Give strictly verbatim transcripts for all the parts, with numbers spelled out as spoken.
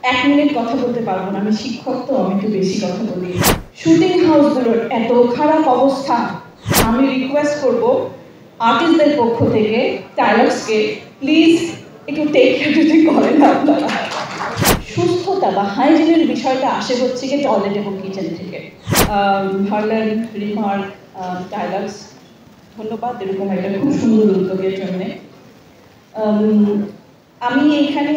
এক মিনিট কথা বলতে পারবো না, আমি শিক্ষক তো আমি একটু বেশি কথা বলি। শুটিং হাউসগুলোর এত খারাপ অবস্থা, আমি রিকোয়েস্ট করব আর্টিস্টদের পক্ষ থেকে ডায়ালগসকে প্লিজ একটু টেক কেয়ার যদি করেন আপনারা। সুস্থতা বা হাইজিনের বিষয়টা আসে হচ্ছে কি টয়লেট এবং কিচেন থেকে। হারলেন রিমার ডায়ালগস, ধন্যবাদ এরকম একটা খুব সুন্দর উদ্যোগের জন্যে। আমি এখানে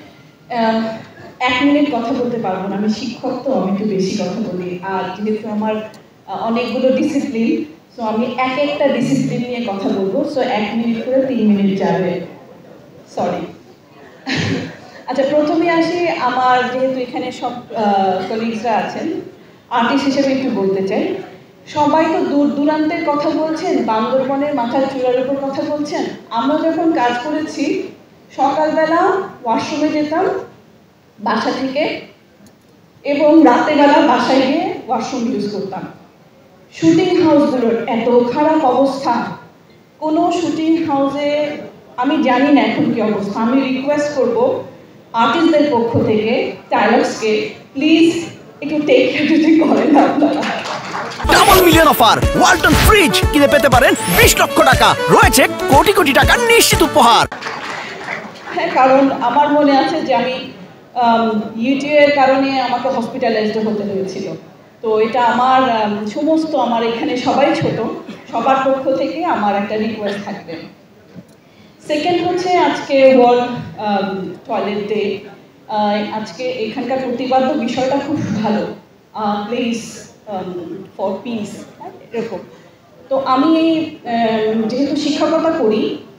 এক মিনিট কথা বলতে পারবো না, আমি শিক্ষক তো আমি একটু বেশি কথা বলি। আর যেহেতু আমার অনেকগুলো ডিসিপ্লিন, সো আমি এক একটা ডিসিপ্লিন নিয়ে কথা বলবো, সো এক মিনিট করে তিন মিনিট যাবে, সরি। আচ্ছা, প্রথমে আসি, আমার যেহেতু এখানে সব কলিগসরা আছেন, আর্টিস্ট হিসেবে একটু বলতে চাই। সবাই তো দূর দূরান্তের কথা বলছেন, বান্দরবনের মাথার চূড়ার উপর কথা বলছেন। আমরা যখন কাজ করেছি সকালবেলা ওয়াশরুমে যেতাম বাসা থেকে, এবং রাতেরবেলা বাসায় গিয়ে ওয়াশরুম ইউজ করতাম। শুটিং হাউসগুলোর এত খারাপ অবস্থা, কোনো শুটিং হাউসে আমি জানি না এখন কি অবস্থা। আমি রিকোয়েস্ট করব আর্টিস্টদের পক্ষ থেকে ডায়ালগসকে প্লিজ একটু টেক কেয়ার যদি করেন আপনারা। Double million offer, Walton fridge কিনে পেতে পারেন বিশ লক্ষ টাকা, রয়েছে কোটি কোটি টাকার নিশ্চিত উপহার। হ্যাঁ, কারণ আমার মনে আছে যে আমি ইউটিউবের কারণে আমাকে হসপিটালাইজড হতে হয়েছিল। তো এটা আমার সমস্ত, আমার এখানে সবাই ছোট, সবার পক্ষ থেকে আমার একটা রিকোয়েস্ট থাকবে। সেকেন্ড হচ্ছে আজকে ওয়ার্ল্ড টয়লেট ডে। আজকে এখানকার প্রতিবাদ্য বিষয়টা খুব ভালো, প্লিজ ফর পিস, এরকম। তো আমি যেহেতু শিক্ষকতা করি,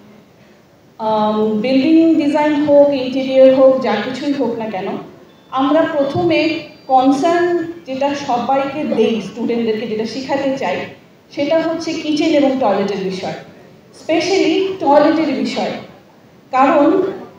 বিল্ডিং ডিজাইন হোক, ইন্টেরিয়র হোক, যা কিছুই হোক না কেন, আমরা প্রথমে কনসার্ন যেটা সবাইকে দেই, স্টুডেন্টদেরকে যেটা শেখাতে চাই, সেটা হচ্ছে কিচেন এবং টয়লেটের বিষয়, স্পেশালি টয়লেটের বিষয়। কারণ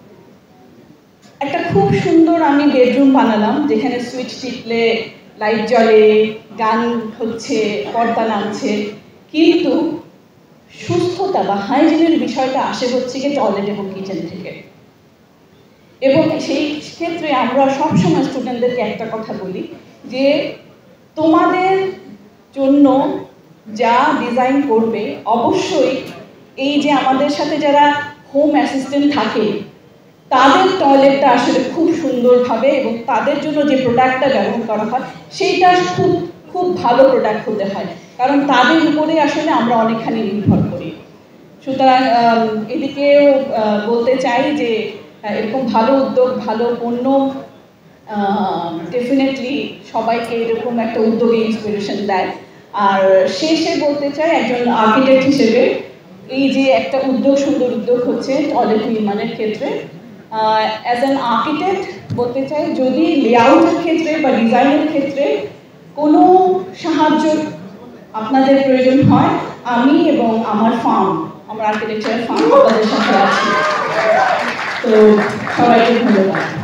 একটা খুব সুন্দর আমি বেডরুম বানালাম, যেখানে সুইচ টিপলে লাইট জ্বলে, গান হচ্ছে, পর্দা নামছে, কিন্তু সুস্থতা বা হাইজিনের বিষয়টা আসে হচ্ছে কি টয়লেট এবং কিচেন থেকে। এবং সেই ক্ষেত্রে আমরা সবসময় স্টুডেন্টদেরকে একটা কথা বলি যে তোমাদের জন্য যা ডিজাইন করবে, অবশ্যই এই যে আমাদের সাথে যারা হোম অ্যাসিস্ট্যান্ট থাকে তাদের টয়লেটটা আসলে খুব সুন্দরভাবে এবং তাদের জন্য যে প্রোডাক্টটা ব্যবহার করা হয় সেইটা খুব খুব ভালো প্রোডাক্ট হতে হয়, কারণ তাদের উপরে আসলে আমরা অনেকখানি নির্ভর করি। সুতরাং এদিকেও বলতে চাই যে এরকম ভালো উদ্যোগ, ভালো পণ্য ডেফিনেটলি সবাইকে এরকম একটা উদ্যোগে ইন্সপিরেশন দেয়। আর শেষে বলতে চাই একজন আর্কিটেক্ট হিসেবে, এই যে একটা উদ্যোগ, সুন্দর উদ্যোগ হচ্ছে টয়লেট নির্মাণের ক্ষেত্রে, অ্যাজ অ্যান আর্কিটেক্ট বলতে চাই, যদি লেআউটের ক্ষেত্রে বা ডিজাইনের ক্ষেত্রে কোনো সাহায্য আপনাদের প্রয়োজন হয়, আমি এবং আমার ফার্ম, আমার আর্কিটেকচারের ফার্ম আপনাদের সাথে আছি। তো সবাইকে ধন্যবাদ।